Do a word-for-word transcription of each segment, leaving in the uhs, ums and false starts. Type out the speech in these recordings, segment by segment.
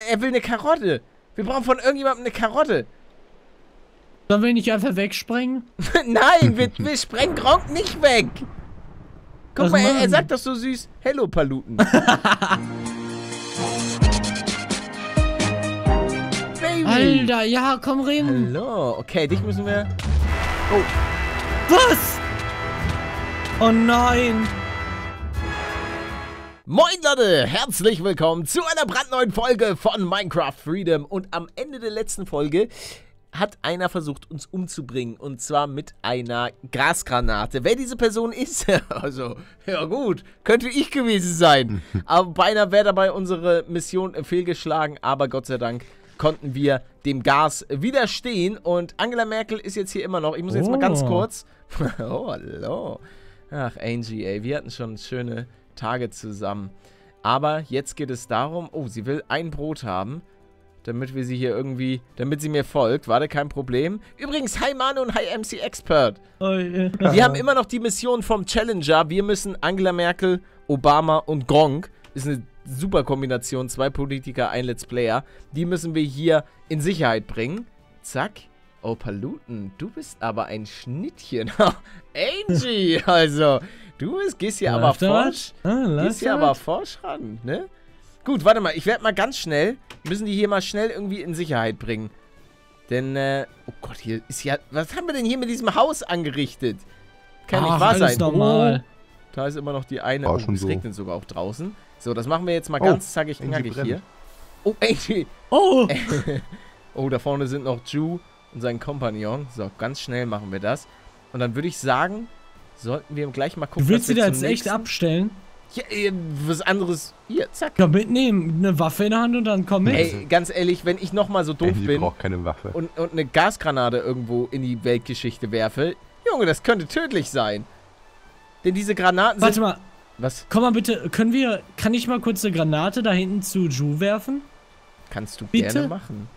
er will eine Karotte. Wir brauchen von irgendjemandem eine Karotte. Sollen wir nicht einfach wegsprengen? Nein, wir, wir sprengen Gronk nicht weg. Guck Was mal, er, er machen? sagt doch so süß, Hello, Paluten. Baby. Alter, ja, komm rein. Hallo, okay, dich müssen wir... Oh, Was? Oh nein. moin Leute, herzlich willkommen zu einer brandneuen Folge von Minecraft Freedom. Und am Ende der letzten Folge hat einer versucht, uns umzubringen. Und zwar mit einer Gasgranate. Wer diese Person ist, also, ja gut, könnte ich gewesen sein. Aber beinahe wäre dabei unsere Mission fehlgeschlagen. Aber Gott sei Dank konnten wir dem Gas widerstehen. Und Angela Merkel ist jetzt hier immer noch. Ich muss jetzt mal ganz Oh. kurz... Oh, hallo. Ach, Angie, ey, wir hatten schon schöne Tage zusammen. Aber jetzt geht es darum... Oh, sie will ein Brot haben. Damit wir sie hier irgendwie... Damit sie mir folgt. Warte, kein Problem. Übrigens, hi Manu und hi M C Expert. Oh, ja. Wir haben immer noch die Mission vom Challenger. Wir müssen Angela Merkel, Obama und Gronk. Ist eine super Kombination. Zwei Politiker, ein Let's Player. Die müssen wir hier in Sicherheit bringen. Zack. Oh, Paluten, du bist aber ein Schnittchen. Angie, also, du bist, gehst hier aber Läuft da forsch. was? Ah, läuft Gehst hier da aber was? forsch ran, ne? Gut, warte mal, ich werde mal ganz schnell, müssen die hier mal schnell irgendwie in Sicherheit bringen. Denn, äh, oh Gott, hier ist ja, was haben wir denn hier mit diesem Haus angerichtet? Kann nicht Ach, wahr alles sein. normal. Oh, da ist immer noch die eine, War oh, schon es so. regnet sogar auch draußen. So, das machen wir jetzt mal Oh, ganz zackig, Angie knackig brennt. hier. Oh, Angie. Oh, Oh, da vorne sind noch Ju und sein Kompagnon. So, ganz schnell machen wir das. Und dann würde ich sagen, sollten wir gleich mal gucken, du willst dass sie wir da zum jetzt echt nächsten- abstellen? Ja, äh, was anderes. Hier, zack. Komm mitnehmen, eine Waffe in der Hand und dann komm mit. Ey, ganz ehrlich, wenn ich nochmal so doof Angie bin braucht keine Waffe. und, und eine Gasgranate irgendwo in die Weltgeschichte werfe, Junge, das könnte tödlich sein. Denn diese Granaten Warte sind... mal, Was? komm mal bitte, können wir, kann ich mal kurz eine Granate da hinten zu Ju werfen? Kannst du Bitte? gerne machen.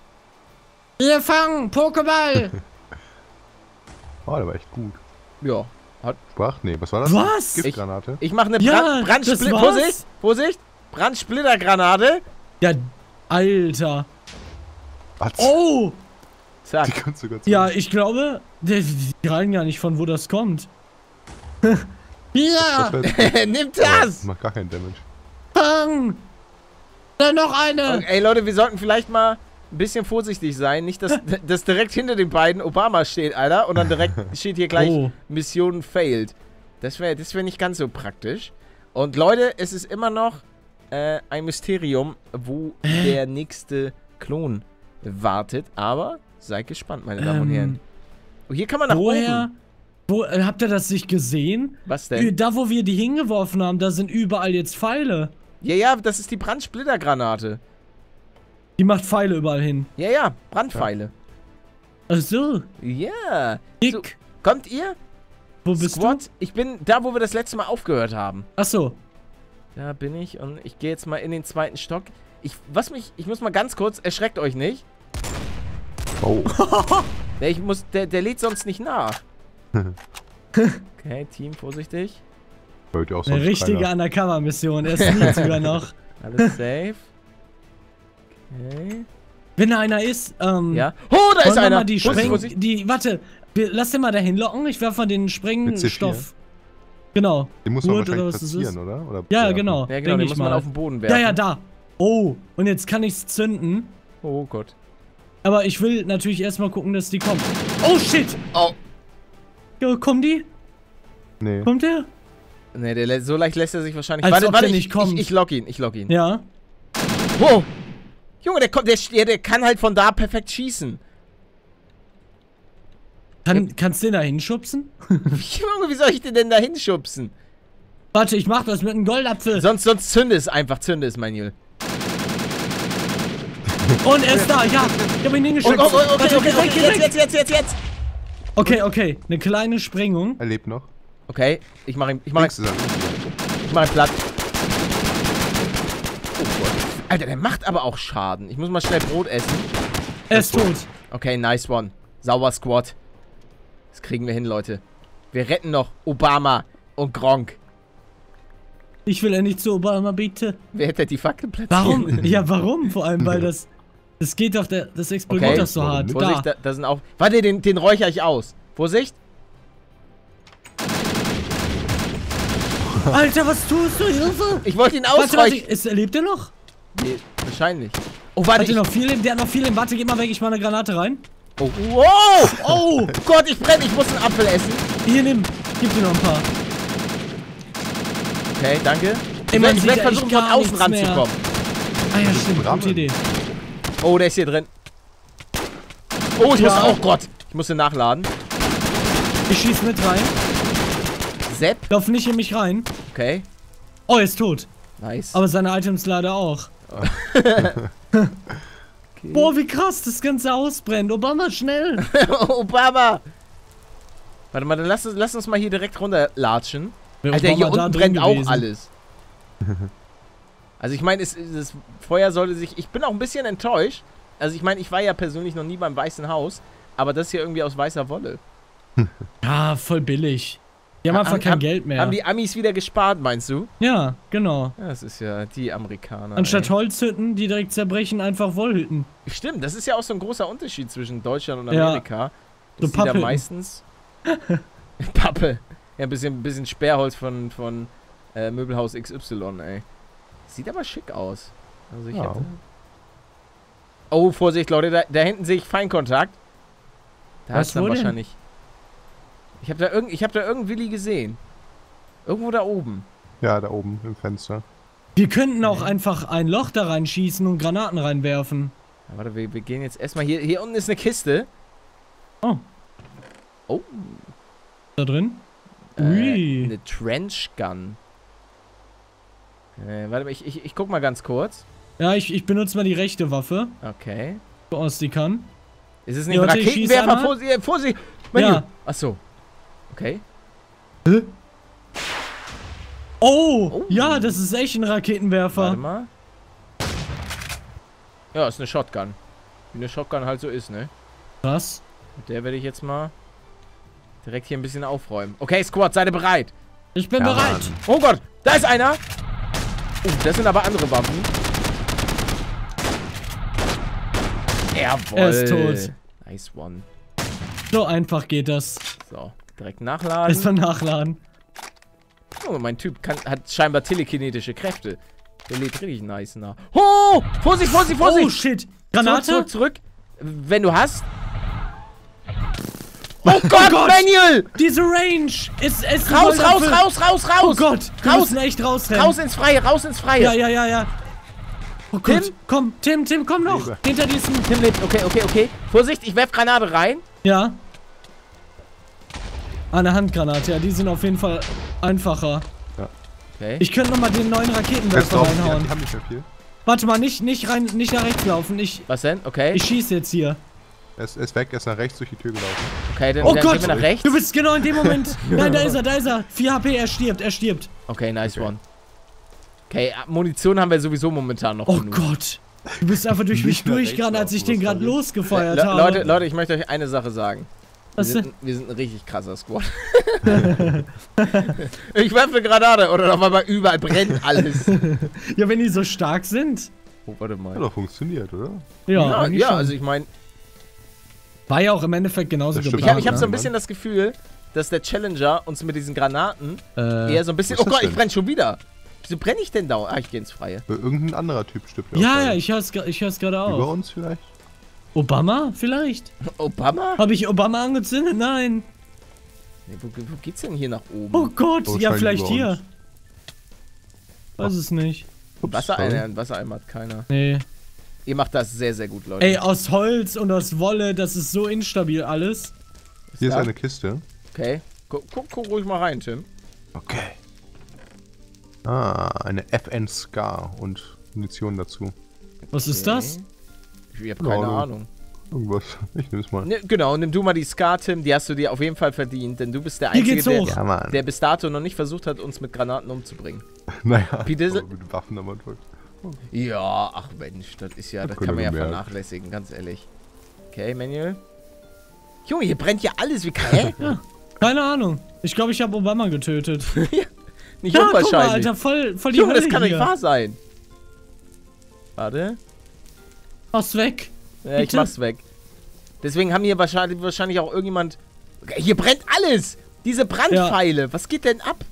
Wir fangen, Pokéball! Oh, der war echt gut. Ja. Sprach? Nee, was war das? Was? Giftgranate? Ich mache eine Ja, Brand das Brandsplit... war's. Vorsicht! Vorsicht! Brandsplittergranate. Ja, Alter. Was? Oh! Zack. Die kannst du ganz Ja, ich glaube, die, die rein gar nicht von wo das kommt. Ja, Das wär- Nimm Ja, das! macht gar keinen Damage. fang! Dann noch eine! Okay, ey Leute, wir sollten vielleicht mal ein bisschen vorsichtig sein. Nicht, dass, dass direkt hinter den beiden Obama steht, Alter. Und dann direkt steht hier gleich Oh. Mission failed. Das wäre das wär nicht ganz so praktisch. Und Leute, es ist immer noch äh, ein Mysterium, wo der nächste Klon wartet. Aber seid gespannt, meine Damen und Ähm, Herren. Oh, hier kann man nach Woher? oben. Wo, äh, habt ihr das nicht gesehen? Was Ü- denn? Da, wo wir die hingeworfen haben, da sind überall jetzt Pfeile. Ja, ja, das ist die Brandsplittergranate. Die macht Pfeile überall hin. Ja, ja, Brandpfeile. Ach so. Ja. Dick. So, kommt ihr? Wo bist Squad? Ich bin da, wo wir das letzte Mal aufgehört haben. du? Ach so. Da bin ich und ich gehe jetzt mal in den zweiten Stock. Ich, was mich, ich muss mal ganz kurz, erschreckt euch nicht. Oh. Der, ich muss, der, der lädt sonst nicht nach. Okay, Team, vorsichtig. Hört ja auch Eine sonst richtige keiner. Undercover-Mission. Er sneakt sogar noch. Alles safe. Okay. Wenn da einer ist, ähm. Ja. Oh, da ist wollen wir einer. mal die Vorsicht, Spreng... Vorsicht. Die, warte. Wir, lass den mal dahin locken. Ich werfe mal den Sprengstoff. Genau. Den muss man Gut, oder wahrscheinlich was das platzieren, ist. oder? oder Ja, ja, genau. Ja, genau, Denk den ich muss man mal. auf den Boden werfen. Ja, ja, da. Oh, und jetzt kann ich's zünden. Oh Gott. Aber ich will natürlich erstmal gucken, dass die kommen. Oh, shit! Oh. Jo, kommen die? Nee. Kommt der? Ne, der, lä- so leicht lässt er sich wahrscheinlich... Als warte, ob warte, der ich, nicht kommt. Ich, ich lock ihn, ich lock ihn. Ja. Wow. Junge, der, kommt, der, der, der kann halt von da perfekt schießen. Kann, kannst du den da hinschubsen? Junge, wie soll ich den denn da hinschubsen? Warte, ich mach das mit einem Goldapfel. Sonst, sonst zünde es einfach, zünde es, mein Jüll. Und er ist da, ja. Ich hab ihn Oh, hingeschubst. oh, oh, okay, Warte, okay, geh weg, okay, geh jetzt, weg. jetzt, jetzt, jetzt, jetzt. Okay, okay. Eine kleine Sprengung. Er lebt noch. Okay, ich mach ihn, ich mach ihn, Links ist er. ich mach ihn platt. Oh Gott. Alter, der macht aber auch Schaden. Ich muss mal schnell Brot essen. Er ist tot. Okay, nice one. Sauber Squad. Das kriegen wir hin, Leute. Wir retten noch Obama und Gronk. Ich will endlich zu Obama, bitte. Wer hätte die Fackel platziert? Warum? Ja, warum? Vor allem, weil das... Das geht doch, der, das explodiert Okay. doch so hart. Vorsicht, Da. da, da sind auch... Warte, den, den räuchere ich aus. Vorsicht. Alter, was tust du? Hilfe! Ich wollte ihn Warte, warte, ausräuchern. ist, lebt er noch? Nee, wahrscheinlich. Oh, warte, Hat er ich... noch viel Leben? Der hat noch viel Leben. Warte, geh mal weg, ich mach eine Granate rein. Oh, wow! Oh Gott, ich brenne, ich muss einen Apfel essen. Hier, nimm. Gib dir noch ein paar. Okay, danke. Ich Ey, man werde sieht werd da versuchen, echt von gar außen nichts mehr. ranzukommen. Ah ja, stimmt. Ramme. Gute Idee. Oh, der ist hier drin. Oh, ich Ja. muss... Oh Gott, ich muss den nachladen. Ich schieß mit rein. Sepp. Lauf nicht in mich rein. Okay, Oh, er ist tot. nice. Aber seine Items leider auch. Boah, wie krass das Ganze ausbrennt. Obama, schnell. Obama! Warte mal, dann lass, uns- lass uns mal hier direkt runterlatschen. Wäre Alter, hier Obama da unten drin brennt auch gewesen. alles. Also ich meine, es, es, das Feuer sollte sich... Ich bin auch ein bisschen enttäuscht. Also ich meine, ich war ja persönlich noch nie beim Weißen Haus. Aber das hier irgendwie aus weißer Wolle. Ja, voll billig. Die haben einfach kein Geld mehr. Haben die Amis wieder gespart, meinst du? Ja, genau. Ja, das ist ja die Amerikaner. Anstatt ey. Holzhütten, die direkt zerbrechen, einfach Wollhütten. Stimmt, das ist ja auch so ein großer Unterschied zwischen Deutschland und Ja. Amerika. So Das sieht da Papphütten. meistens... Pappe. Ja, ein bisschen, bisschen Sperrholz von, von äh, Möbelhaus X Y, ey. Sieht aber schick aus. Also ich Ja. hätte... Oh, Vorsicht, Leute, da, da hinten sehe ich Feinkontakt. Da Was, ist dann wo denn? wahrscheinlich... Ich habe da, irgend, ich hab da irgendeinen Willi gesehen. Irgendwo da oben. Ja, da oben im Fenster. Wir könnten auch einfach ein Loch da reinschießen und Granaten reinwerfen. Ja, warte, wir, wir gehen jetzt erstmal hier... Hier unten ist eine Kiste. Oh. Oh. Da drin? Äh, Ui. eine Trench Gun. Äh, warte mal, ich, ich, ich guck mal ganz kurz. Ja, ich, ich benutze mal die rechte Waffe. Okay. So aus die kann. Ist es nicht Ja, ein warte, ich schieß Raketenwerfer? einmal. Vorsicht, Vorsicht! Menü. Ja. Achso. Okay. Oh, Oh. ja, das ist echt ein Raketenwerfer. Warte mal. Ja, ist eine Shotgun. Wie eine Shotgun halt so ist, ne? Was? Mit der werde ich jetzt mal direkt hier ein bisschen aufräumen. Okay, Squad, seid ihr bereit? Ich bin Ja, bereit. Mann. Oh Gott, da ist einer! Oh, das sind aber andere Waffen. Jawohl. Er ist tot. Nice one. So einfach geht das. So, direkt nachladen. Erstmal nachladen. Oh, mein Typ kann, hat scheinbar telekinetische Kräfte. Der lädt richtig nice nach. Oh! Vorsicht, Vorsicht, Vorsicht! Oh shit. Granate? Zurück, zurück, zurück. Wenn du hast. Oh Gott, Gott! Manuel! Diese Range ist es. Raus, raus, raus, raus, raus! Oh Gott, wir Raus! müssen echt rausrennen. Raus ins Freie, raus ins Freie! Ja, ja, ja, ja. Oh Gott, Tim? komm, Tim, Tim, komm noch. Lebe. Hinter diesem. Tim lebt, okay, okay, okay. Vorsicht, ich werf Granate rein. Ja. Eine Handgranate, ja, die sind auf jeden Fall einfacher. Okay. Ich könnte nochmal den neuen Jetzt Raketenwerfer laufen die, ja, reinhauen. die haben nicht mehr viel. Warte mal, nicht, nicht rein, nicht nach rechts laufen. Ich, Was denn? Okay. ich schieße jetzt hier. Er ist, er ist weg, er ist nach rechts durch die Tür gelaufen. Okay, dann, Oh dann Gott, gehen wir nach rechts. du bist genau in dem Moment. Nein, da ist er, da ist er. vier H P, er stirbt, er stirbt. Okay, nice Okay. one. Okay, Munition haben wir sowieso momentan noch Oh genug. Gott. Du bist einfach durch mich Nicht nach durchgerannt, rechts als ich laufen, den was gerade soll ich? losgefeuert Le habe. Leute, Leute, ich möchte euch eine Sache sagen. Wir Was sind, denn? ein- wir sind ein richtig krasser Squad. Ich werfe eine Granate oder auf einmal überall brennt alles. Ja, wenn die so stark sind. Oh, warte mal. Hat doch funktioniert, oder? Ja, Ja, eigentlich ja schon. also ich meine, War ja auch im Endeffekt genauso Das stimmt. ich habe geplant. ich hab so ein ne? bisschen das Gefühl, dass der Challenger uns mit diesen Granaten Äh, eher so ein bisschen... was Oh ist Gott, das ich denn? brenne schon wieder. Wieso brenne ich denn da? Ah, ich gehe ins Freie. Äh, Irgendein anderer Typ stirbt auch ja, gerade. ja, ich hör's, ge- ich hör's gerade Über auch. uns vielleicht? Obama? Vielleicht? Obama? Habe ich Obama angezündet? Nein. Nee, wo, wo geht's denn hier nach oben? Oh Gott, Oh, ja, scheint vielleicht über hier. uns. Weiß es nicht. Ups, Wassereimer, sorry. ein Wassereimer hat keiner. Nee. Ihr macht das sehr, sehr gut, Leute. Ey, aus Holz und aus Wolle, das ist so instabil alles. Hier ist da? eine Kiste. Okay. Guck, guck, guck ruhig mal rein, Tim. Okay. Ah, eine F N Scar und Munition dazu. Was ist das? Ich hab keine Ahnung. Ahnung. Irgendwas. Ich nehm's mal. Ne, genau, nimm du mal die Scar, Tim. Die hast du dir auf jeden Fall verdient, denn du bist der Hier Einzige, geht's der, hoch. Ja, Mann. der bis dato noch nicht versucht hat, uns mit Granaten umzubringen. Naja, Peter- aber mit Waffen aber toll. Ja, ach Mensch, das ist ja, das Können kann man ja wir merken. vernachlässigen, ganz ehrlich. Okay, Manuel. Junge, hier brennt ja alles. Wie kann, hä? Keine Ahnung. Ich glaube, ich habe Obama getötet. Nicht Ja, unwahrscheinlich. guck mal, Alter, voll, voll die Junge, Hölle das kann hier. nicht wahr sein. Warte. Mach's weg. Ja, ich Bitte? mach's weg. Deswegen haben hier wahrscheinlich, wahrscheinlich auch irgendjemand... Hier brennt alles! Diese Brandpfeile. Ja. Was geht denn ab?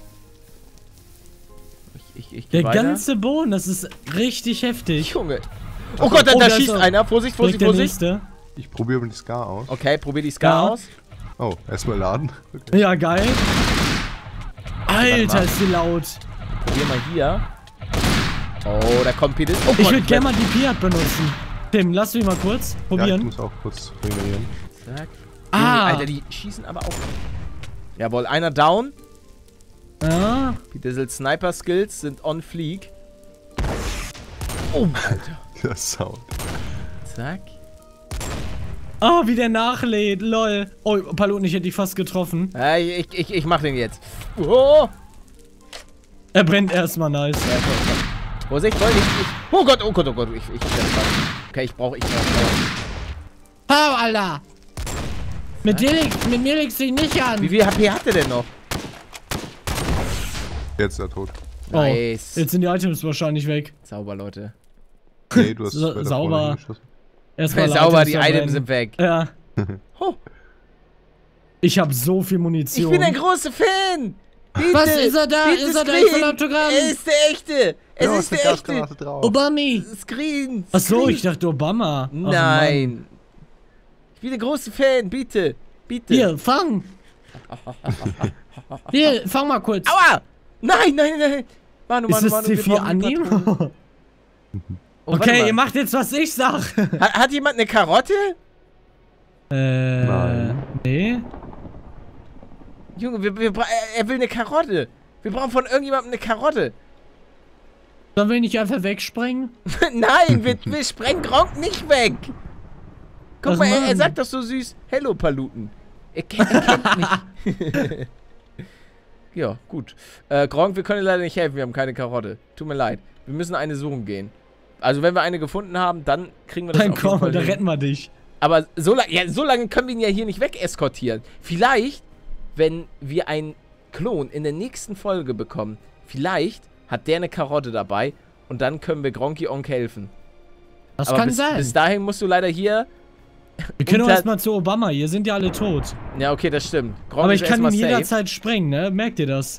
Ich, ich, ich Der weiter. ganze Boden, das ist richtig heftig. Junge. Oh Gott, da, oh, da da schießt ist einer. Vorsicht, Vorsicht, der Vorsicht. nächste. Ich probiere mal die Scar aus. Okay, probier die Scar Ja. aus. Oh, erstmal laden. Okay. Ja, geil. Alter, mal. ist die laut. Probier mal hier. Oh, da kommt Peter. Oh Ich Gott, würde gerne mal die Piat benutzen. Tim, lass mich mal kurz Ja, ich probieren. muss auch kurz regenerieren. Zack. Ah. Junge, Alter, die schießen aber auch. Jawohl, einer down. Ja. Peter Sniper Skills sind on fleek. Oh, Alter. Der Sound. Zack. Oh, wie der nachlädt, lol. Oh, Paluten, ich hätte dich fast getroffen. Ja, ich, ich, ich mach den jetzt. Oh. Er brennt erstmal, nice. Ja, komm, komm. Vorsicht, Leute, ich, ich. Oh Gott, oh Gott, oh Gott. Ich, ich, ich, okay, ich brauche, ich brauche. Hau, Alter. Mit dir liegt, mit mir legst du dich nicht an. Wie viel H P hat der denn noch? Jetzt ist er tot. Nice. Oh, jetzt sind die Items wahrscheinlich weg. Sauber, Leute. Nee, du hast Sa- weiter sauber. vorne hingeschossen. Erstmal Sauber, die Items verbrennen. sind weg. Ja. Oh, Ich habe so viel ich Munition. bin ein großer Fan. Bitte, Was, ist er da? bitte Ist er da? Screen. Ich will Autogramm. Er ist der echte. Es Ja, ist eine der echte. Gasgranate drauf. Obami. Screen. Achso, Screen. ich dachte Obama. Ach, Nein. Ich bin ein großer Fan. Bitte. Bitte. Mann. Hier, fang. Hier, fang mal kurz. Aua. Nein, nein, nein. Manu, Ist Manu, das Manu, C wir vier brauchen die annehmen? Patronen. Oh, warte Okay, mal. ihr macht jetzt, was ich sag. Hat, hat jemand eine Karotte? Äh, Nein. nee. Junge, wir, wir, bra- er- er will eine Karotte. Wir brauchen von irgendjemandem eine Karotte. Sollen wir nicht einfach wegsprengen? Nein, wir, wir sprengen Gronk nicht weg. Guck Was mal, er, er machen? sagt doch so süß, Hello, Paluten. Er, kennt- er kennt mich. Ja, gut. Äh, Gronk, wir können dir leider nicht helfen, wir haben keine Karotte. Tut mir leid. Wir müssen eine suchen gehen. Also wenn wir eine gefunden haben, dann kriegen wir das Dann auf jeden komm, Fall da hin. retten wir dich. Aber so lange, ja, so lange können wir ihn ja hier nicht wegeskortieren. Vielleicht, wenn wir einen Klon in der nächsten Folge bekommen, vielleicht hat der eine Karotte dabei und dann können wir Gronky Onk helfen. Das Aber kann bis, sein. bis dahin musst du leider hier... wir können auch unter- erstmal zu Obama, hier sind ja alle tot. Ja, okay, das stimmt. Gronk Aber ist ich kann ihn erstmal safe. jederzeit sprengen, ne? Merkt ihr das?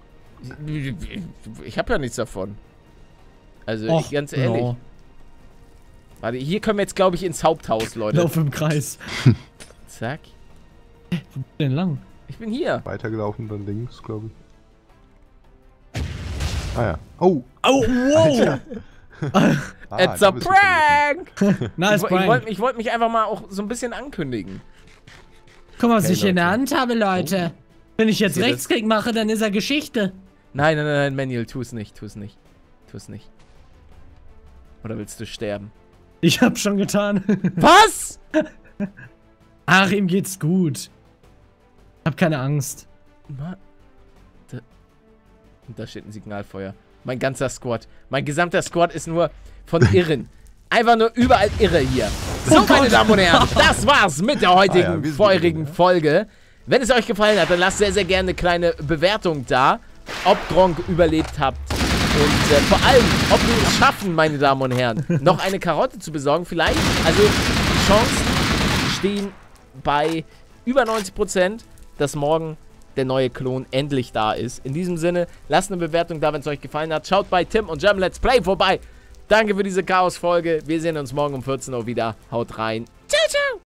Ich habe ja nichts davon. Also, Och, ich, ganz ehrlich. ja. Warte, hier können wir jetzt, glaube ich, ins Haupthaus, Leute. Lauf im Kreis. Zack. Wo denn lang? Ich bin hier. Weitergelaufen, dann links, glaube ich. Ah ja. Oh! Oh, wow! Ah, It's da a bist du schon prank! Nice ich wo- ich prank. wollte ich wollt mich einfach mal auch so ein bisschen ankündigen. Guck mal, was Okay, ich hier in der Leute. Hand habe, Leute. Wenn ich jetzt Seht ihr Rechtsklick mache, dann ist er Geschichte. Nein, nein, nein, nein, Manuel, tu es nicht, tu es nicht. Tu es nicht. Oder willst du sterben? Ich hab schon getan. Was? Ach, ihm geht's gut. Hab keine Angst. Ma da, da steht ein Signalfeuer. Mein ganzer Squad. Mein gesamter Squad ist nur von Irren. Einfach nur überall Irre hier. So, Oh meine Gott. Damen und Herren, das war's mit der heutigen, Ah ja, wir sind feurigen Irren, ja. Folge. Wenn es euch gefallen hat, dann lasst sehr, sehr gerne eine kleine Bewertung da, ob Gronk überlebt habt. Und äh, vor allem, ob wir es schaffen, meine Damen und Herren, noch eine Karotte zu besorgen. Vielleicht, also die Chancen stehen bei über neunzig Prozent, dass morgen der neue Klon endlich da ist. In diesem Sinne, lasst eine Bewertung da, wenn es euch gefallen hat. Schaut bei Tim und Jam Let's Play vorbei. Danke für diese Chaos-Folge. Wir sehen uns morgen um vierzehn Uhr wieder. Haut rein. Ciao, ciao.